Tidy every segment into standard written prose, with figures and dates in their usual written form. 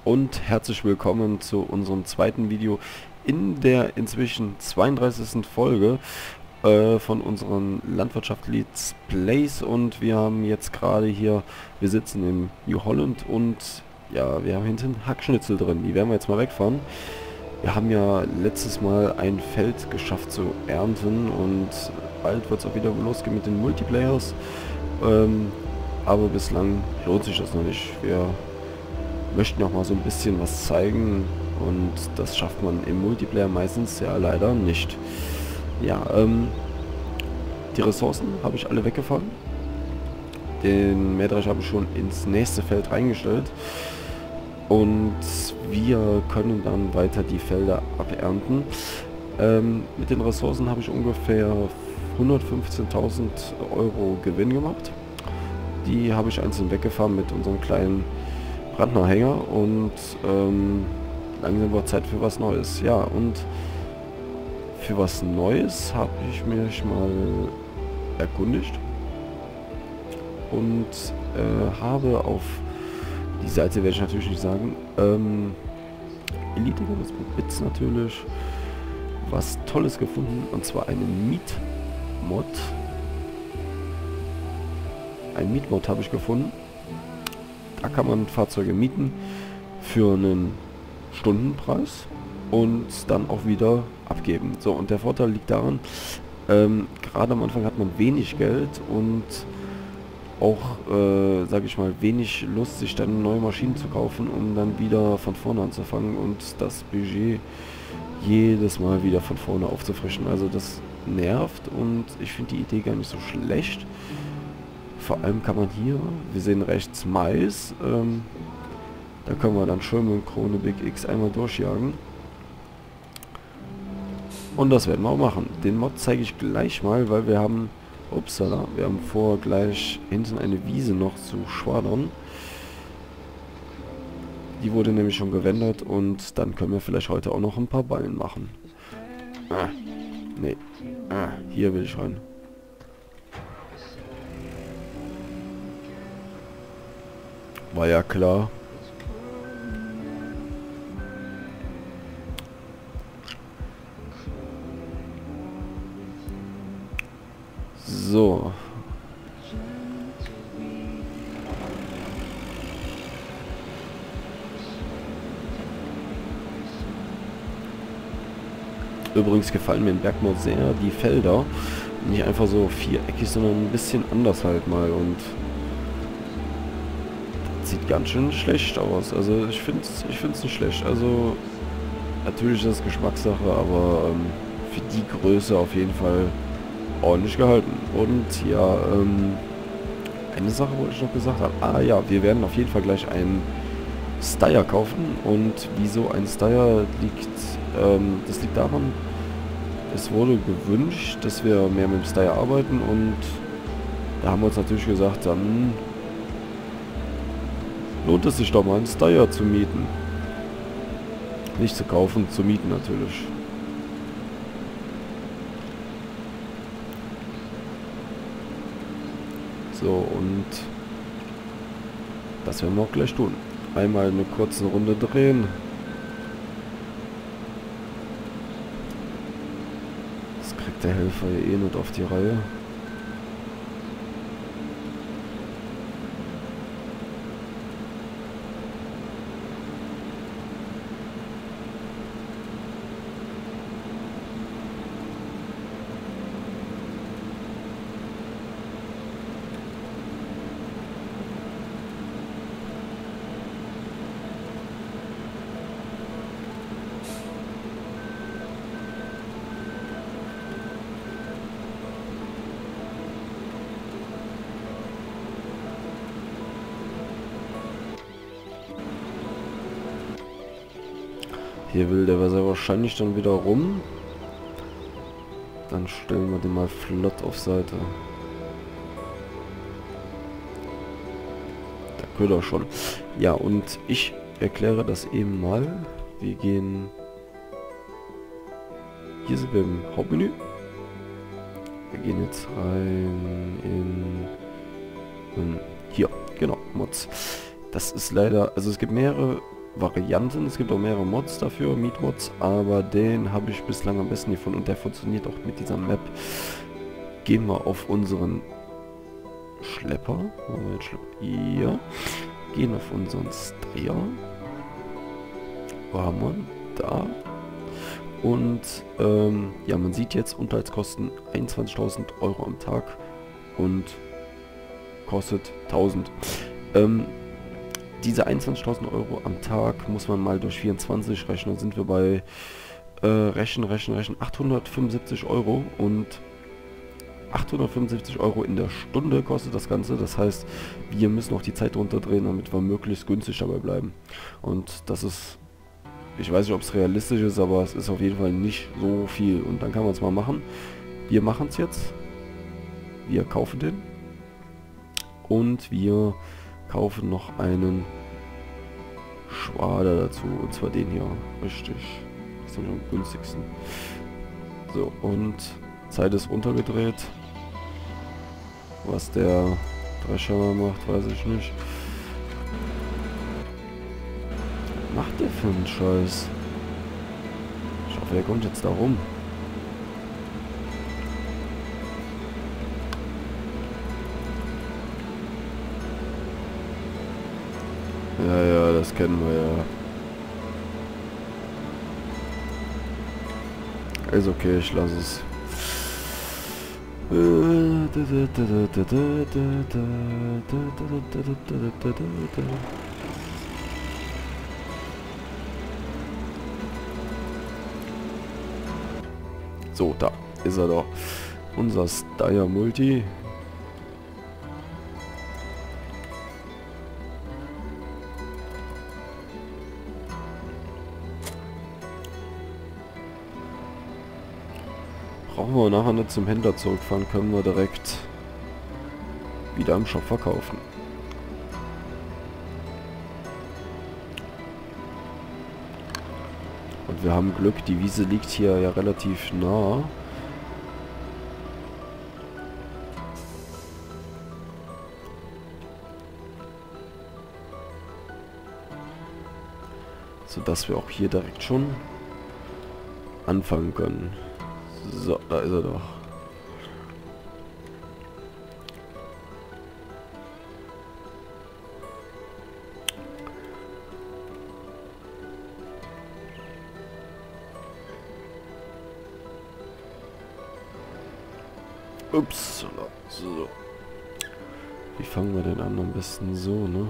und herzlich willkommen zu unserem zweiten Video in der inzwischen 32. Folge von unseren Landwirtschaft Let's Plays. Und wir haben jetzt gerade hier, wir sitzen in New Holland und ja, wir haben hinten Hackschnitzel drin, die werden wir jetzt mal wegfahren. Wir haben ja letztes Mal ein Feld geschafft zu ernten und bald wird es auch wieder losgehen mit den Multiplayers. Aber bislang lohnt sich das noch nicht. Wir möchten auch mal so ein bisschen was zeigen und das schafft man im Multiplayer meistens ja leider nicht. Ja, die Ressourcen habe ich alle weggefahren. Den Mähdrescher habe ich schon ins nächste Feld reingestellt. Und wir können dann weiter die Felder abernten. Mit den Ressourcen habe ich ungefähr 115.000 Euro Gewinn gemacht. Die habe ich einzeln weggefahren mit unserem kleinen Brandnerhänger und langsam wird Zeit für was Neues. Ja, und für was Neues habe ich mich mal erkundigt und habe auf die Seite, werde ich natürlich nicht sagen, Elite-Bits natürlich was Tolles gefunden, und zwar einen Mietmod. Ein Mietmod habe ich gefunden. Da kann man Fahrzeuge mieten für einen Stundenpreis und dann auch wieder abgeben. So, und der Vorteil liegt daran, gerade am Anfang hat man wenig Geld und auch, sage ich mal, wenig Lust, sich dann neue Maschinen zu kaufen, um dann wieder von vorne anzufangen und das Budget jedes Mal wieder von vorne aufzufrischen. Also das nervt und ich finde die Idee gar nicht so schlecht. Vor allem kann man hier, wir sehen rechts Mais, da können wir dann schön mit Krone Big X einmal durchjagen. Und das werden wir auch machen. Den Mod zeige ich gleich mal, weil wir haben, upsala, wir haben vor, gleich hinten eine Wiese noch zu schwadern. Die wurde nämlich schon gewendet und dann können wir vielleicht heute auch noch ein paar Ballen machen. Nee. Hier will ich rein. War ja klar. So. Übrigens gefallen mir im Bergmod sehr die Felder. Nicht einfach so viereckig, sondern ein bisschen anders halt mal. Und sieht ganz schön schlecht aus. Also ich find's nicht schlecht. Also natürlich ist das Geschmackssache, aber für die Größe auf jeden Fall ordentlich gehalten. Und ja, eine Sache wollte ich noch gesagt haben. Ah ja, wir werden auf jeden Fall gleich einen Steyr kaufen. Und wieso ein Steyr liegt, das liegt daran, es wurde gewünscht, dass wir mehr mit dem Steyr arbeiten, und da haben wir uns natürlich gesagt, dann lohnt es sich doch mal einen Steyr zu mieten. Nicht zu kaufen, zu mieten natürlich. So, und das werden wir auch gleich tun. Einmal eine kurze Runde drehen. Das kriegt der Helfer ja eh nicht auf die Reihe. Hier will der sehr wahrscheinlich dann wieder rum. Dann stellen wir den mal flott auf Seite. Da könnte er schon. Ja, und ich erkläre das eben mal. Wir gehen... Hier sind wir im Hauptmenü. Wir gehen jetzt rein in... hier, genau, Mods. Das ist leider... Also es gibt mehrere Varianten. Es gibt auch mehrere Mods dafür, Mietmods, aber den habe ich bislang am besten gefunden und der funktioniert auch mit dieser Map. Gehen wir auf unseren Schlepper. Hier. Gehen auf unseren Steyr. Wo haben wir? Da. Und ja, man sieht jetzt Unterhaltskosten 21.000 Euro am Tag und kostet 1.000. Diese 21.000 Euro am Tag muss man mal durch 24 rechnen. Dann sind wir bei rechnen 875 Euro und 875 Euro in der Stunde kostet das Ganze. Das heißt, wir müssen auch die Zeit runterdrehen, damit wir möglichst günstig dabei bleiben. Und das ist, ich weiß nicht, ob es realistisch ist, aber es ist auf jeden Fall nicht so viel. Und dann kann man es mal machen. Wir machen es jetzt. Wir kaufen den. Und wir kaufen noch einen Schwader dazu. Und zwar den hier. Richtig. Das ist am günstigsten. So, und Zeit ist runtergedreht. Was der Drescher macht, weiß ich nicht. Was macht der für einen Scheiß? Ich hoffe, er kommt jetzt da rum. Ja, ja, das kennen wir ja. Ist okay, ich lasse es. So, da ist er doch. Unser Steyr Multi. Brauchen wir nachher nicht zum Händler zurückfahren, können wir direkt wieder im Shop verkaufen. Und wir haben Glück, die Wiese liegt hier ja relativ nah. Sodass wir auch hier direkt schon anfangen können. So, da ist er doch. Ups, so. Wie fangen wir denn an? Am besten so, ne?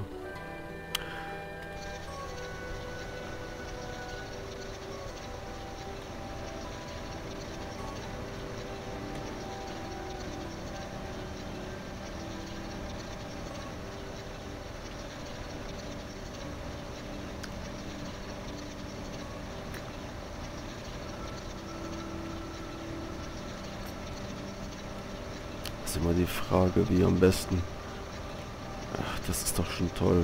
Das ist immer die Frage, wie am besten. Ach, das ist doch schon toll.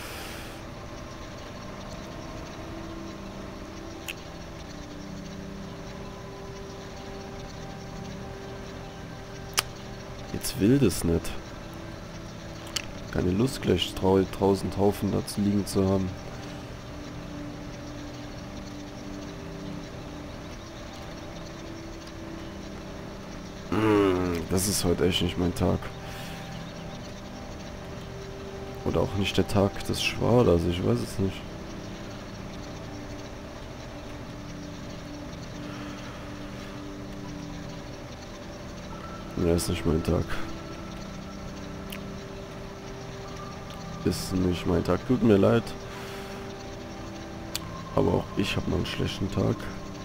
Jetzt will das nicht. Keine Lust gleich 1000 Haufen da liegen zu haben. Das ist heute echt nicht mein Tag. Oder auch nicht der Tag des Schwaders, ich weiß es nicht. Ja, ist nicht mein Tag. Ist nicht mein Tag. Tut mir leid. Aber auch ich habe mal einen schlechten Tag.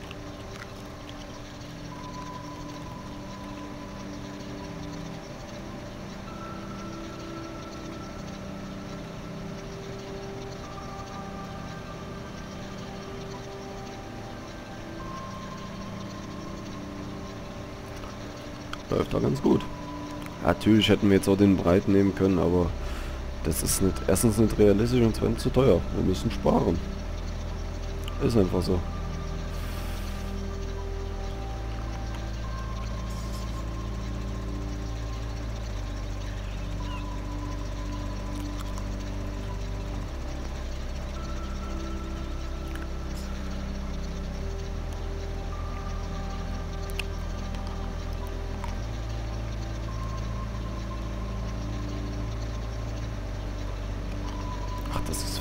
Läuft da ganz gut. Natürlich hätten wir jetzt auch den Breit nehmen können, aber das ist nicht, erstens nicht realistisch und zweitens zu teuer. Wir müssen sparen. Ist einfach so.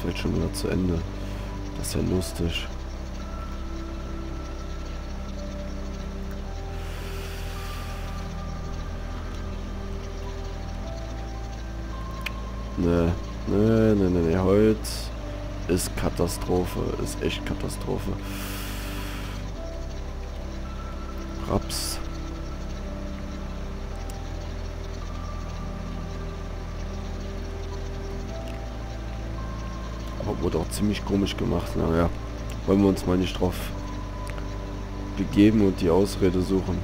Welt schon wieder zu Ende. Das ist ja lustig. Ne, heute ist Katastrophe, ist echt Katastrophe. Raps. Aber wurde auch ziemlich komisch gemacht, naja. Wollen wir uns mal nicht drauf begeben und die Ausrede suchen.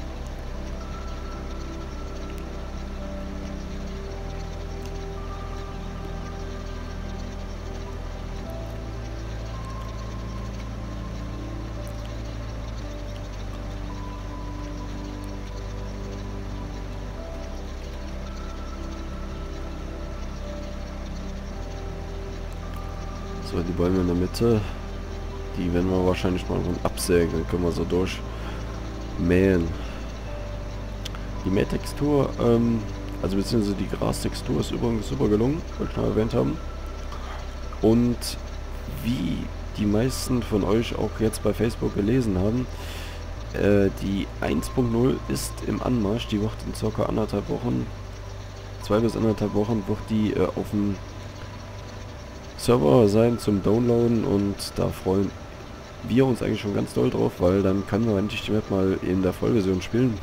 So, die Bäume in der Mitte, die werden wir wahrscheinlich mal absägen, dann können wir so durchmähen. Die Mähtextur, also beziehungsweise die Grastextur ist übrigens super gelungen, wollte ich noch erwähnt haben. Und wie die meisten von euch auch jetzt bei Facebook gelesen haben, die 1.0 ist im Anmarsch, die wird in ca. 1,5 Wochen, 2 bis 1,5 Wochen, wird die auf dem Server sein zum Downloaden, und da freuen wir uns eigentlich schon ganz doll drauf, weil dann können wir endlich die Map mal in der Vollversion spielen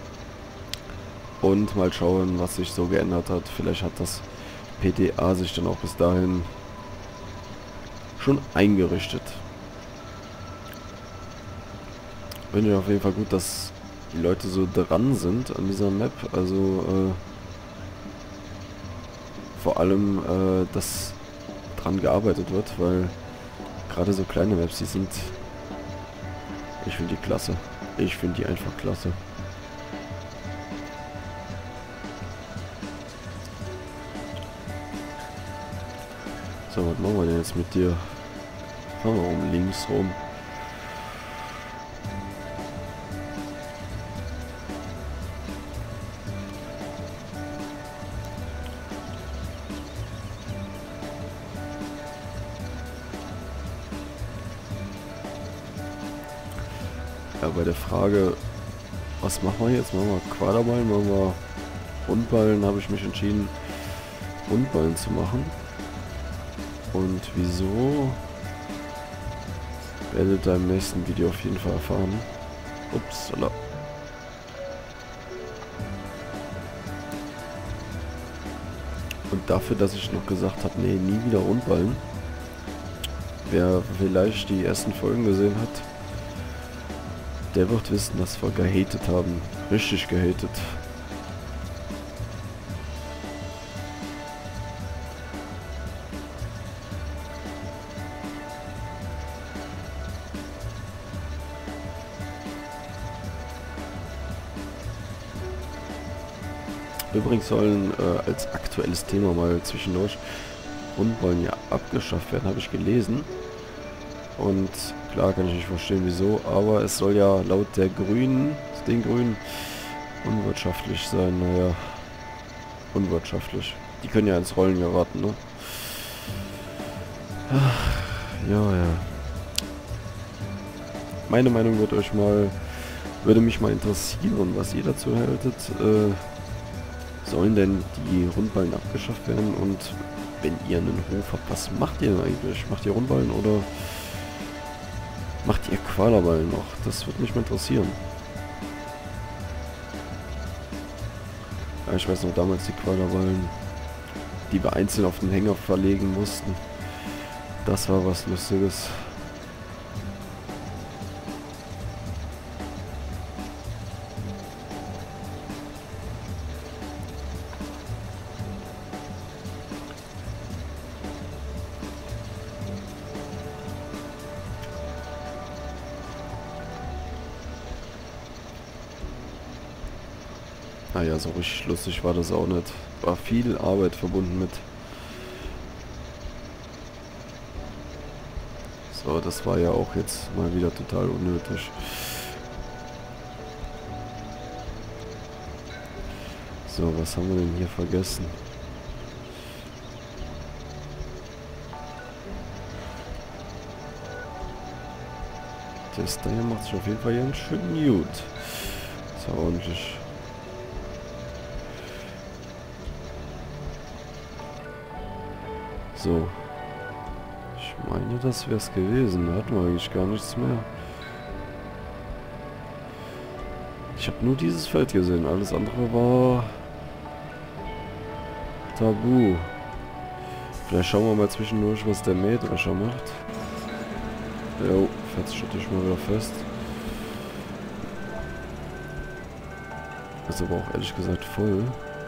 und mal schauen, was sich so geändert hat. Vielleicht hat das PTA sich dann auch bis dahin schon eingerichtet. Finde ich auf jeden Fall gut, dass die Leute so dran sind an dieser Map, also vor allem, dass dran gearbeitet wird, weil gerade so kleine Maps, die sind, ich finde die klasse. Ich finde die einfach klasse. So, was machen wir denn jetzt mit dir? Fahren wir um links rum. Ja, bei der Frage, was machen wir jetzt? Machen wir Quaderballen, machen wir Rundballen, habe ich mich entschieden, Rundballen zu machen. Und wieso, werdet ihr im nächsten Video auf jeden Fall erfahren. Upsala. Und dafür, dass ich noch gesagt habe, nee, nie wieder Rundballen. Wer vielleicht die ersten Folgen gesehen hat, der wird wissen, dass wir gehatet haben. Richtig gehatet. Übrigens sollen als aktuelles Thema mal zwischendurch Rundballen ja abgeschafft werden, habe ich gelesen. Und klar kann ich nicht verstehen wieso, aber es soll ja laut der Grünen, den Grünen, unwirtschaftlich sein. Naja, unwirtschaftlich. Die können ja ins Rollen geraten, ne? Ach, ja. Meine Meinung würde mich mal interessieren, was ihr dazu haltet. Sollen denn die Rundballen abgeschafft werden? Und wenn ihr einen Hof habt, was macht ihr denn eigentlich? Macht ihr Rundballen oder macht ihr Quaderballen noch? Das würde mich mal interessieren. Ja, ich weiß noch damals die Quaderballen, die wir einzeln auf den Hänger verlegen mussten. Das war was Lustiges. Naja, so richtig lustig war das auch nicht. War viel Arbeit verbunden mit. So, das war ja auch jetzt mal wieder total unnötig. So, was haben wir denn hier vergessen? Das da hier macht sich auf jeden Fall ganz schön gut. Ist ja ordentlich. So. Ich meine, das wäre es gewesen. Da hatten wir eigentlich gar nichts mehr. Ich habe nur dieses Feld gesehen. Alles andere war tabu. Vielleicht schauen wir mal zwischendurch, was der Mähdrescher macht. Jo, fährt sich natürlich mal wieder fest. Ist aber auch ehrlich gesagt voll.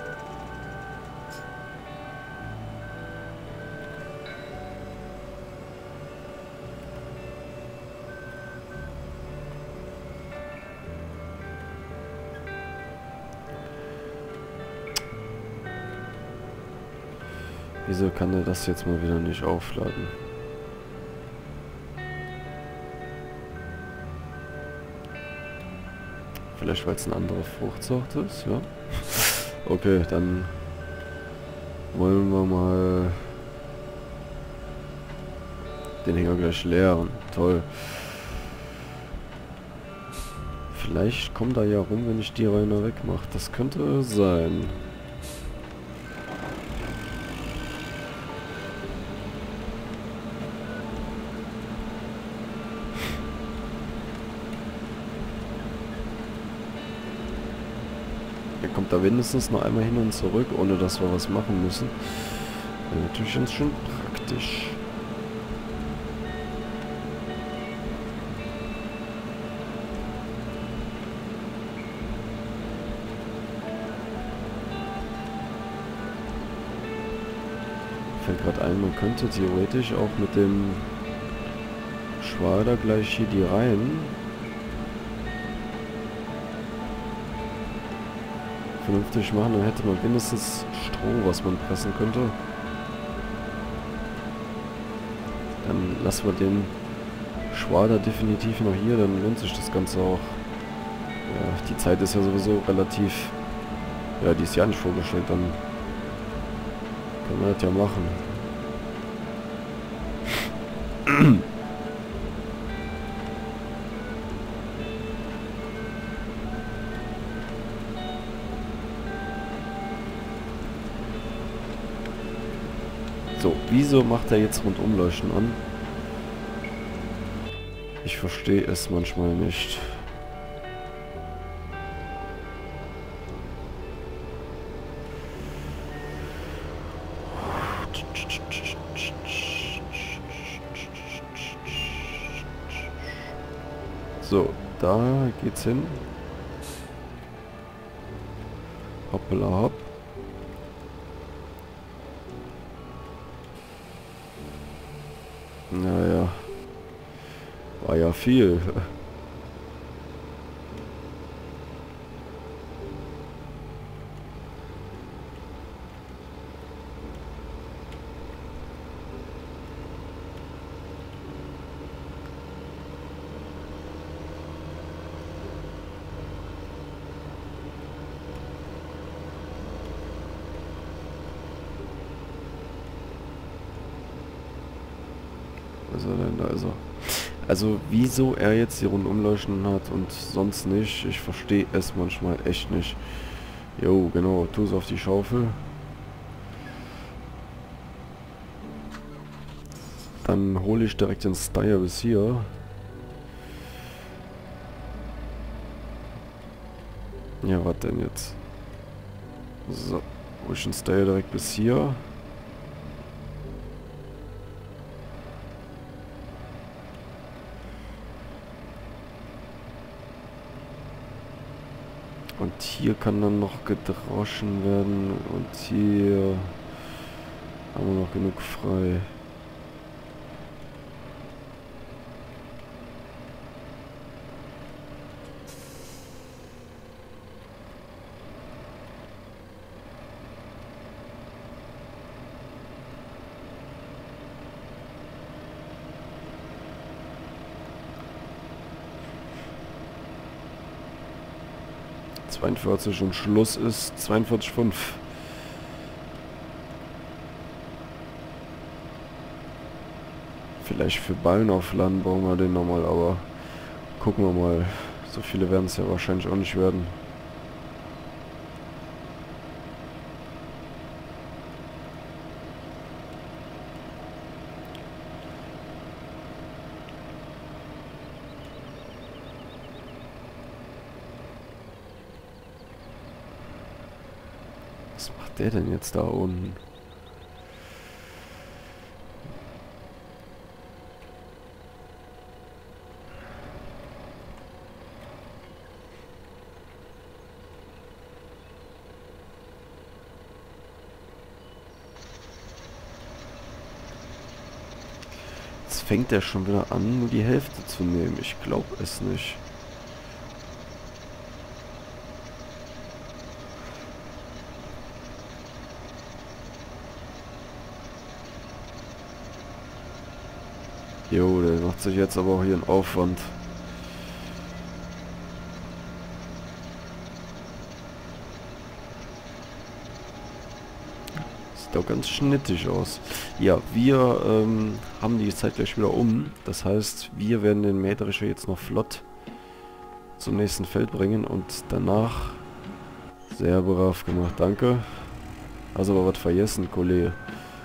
Wieso kann er das jetzt mal wieder nicht aufladen? Vielleicht weil es eine andere Fruchtsorte ist, ja? Okay, dann wollen wir mal den Hänger gleich leeren. Toll. Vielleicht kommt er ja rum, wenn ich die Reiner wegmache. Das könnte sein. Er kommt da mindestens noch einmal hin und zurück, ohne dass wir was machen müssen. Wäre natürlich ganz schön praktisch. Fällt gerade ein, man könnte theoretisch auch mit dem Schwader gleich hier die Reihen vernünftig machen, dann hätte man mindestens Stroh, was man pressen könnte. Dann lassen wir den Schwader definitiv noch hier, dann lohnt sich das Ganze auch. Ja, die Zeit ist ja sowieso relativ... Ja, die ist ja nicht vorgestellt, dann können wir das ja machen. So, wieso macht er jetzt Rundumleuchten an? Ich verstehe es manchmal nicht. So, da geht's hin. Hoppala hopp. Naja. War ja viel. Was ist er denn da? Also wieso er jetzt die Rundumleuchten hat und sonst nicht, ich verstehe es manchmal echt nicht. Jo, genau, tu es auf die Schaufel. Dann hole ich direkt den Steyr bis hier. Ja, was denn jetzt? So, hole ich den Steyr direkt bis hier. Und hier kann dann noch gedroschen werden und hier haben wir noch genug frei. Und Schluss ist 42,5. Vielleicht für Ballen aufladen brauchen wir den nochmal, aber Gucken wir mal. So viele werden es ja wahrscheinlich auch nicht werden. Was macht der denn jetzt da unten? Jetzt fängt er schon wieder an, nur die Hälfte zu nehmen. Ich glaube es nicht. Jo, der macht sich jetzt aber auch hier einen Aufwand. Sieht doch ganz schnittig aus. Ja, wir haben die Zeit gleich wieder um. Das heißt, wir werden den Mähdrescher jetzt noch flott zum nächsten Feld bringen und danach... Sehr brav gemacht, danke. Also aber was vergessen, Kollege.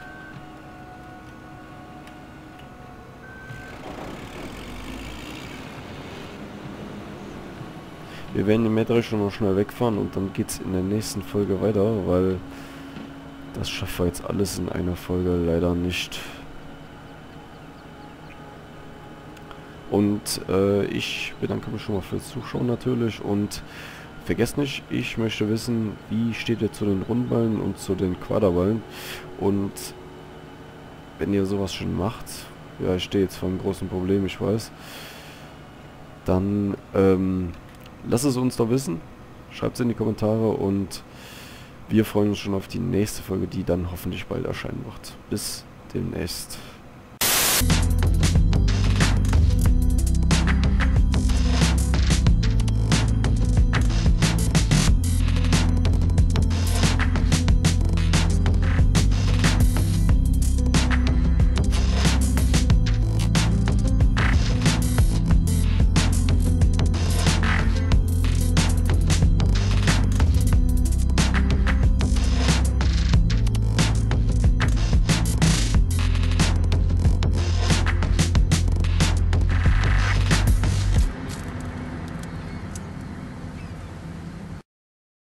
Wir werden den Mähdrescher noch schnell wegfahren und dann geht's in der nächsten Folge weiter, weil das schaffen wir jetzt alles in einer Folge leider nicht. Und ich bedanke mich schon mal fürs Zuschauen natürlich und vergesst nicht, ich möchte wissen, wie steht ihr zu den Rundballen und zu den Quaderballen und wenn ihr sowas schon macht, ja, ich stehe jetzt vor einem großen Problem, ich weiß, dann lasst es uns doch wissen, schreibt es in die Kommentare und wir freuen uns schon auf die nächste Folge, die dann hoffentlich bald erscheinen wird. Bis demnächst.